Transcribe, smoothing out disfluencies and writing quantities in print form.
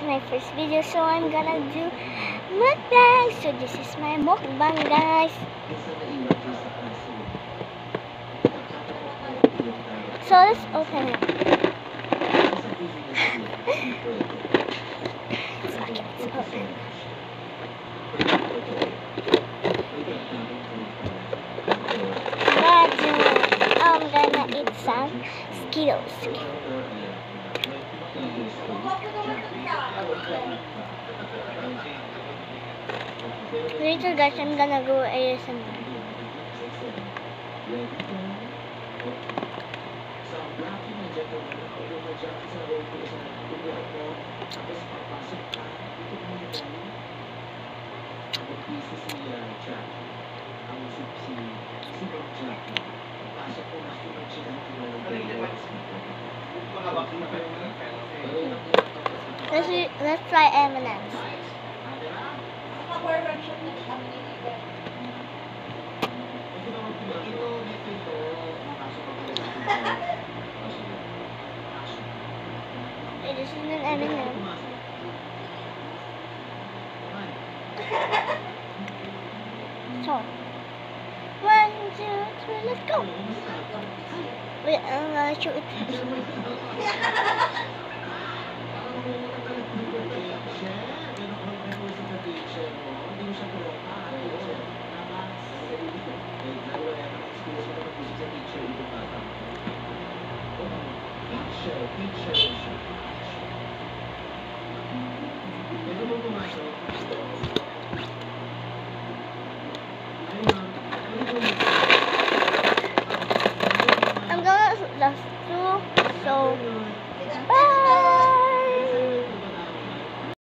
my first video, so I'm gonna do mukbang. So this is my mukbang, guys. So let's open it. It's okay, it's open. I'm gonna eat some Skittles. Later, guys, I'm gonna go ASMR. Let's try M&M's. Hey, this is an M&M. So, 1, 2, 3, let's go. Wait, I'm gonna show it.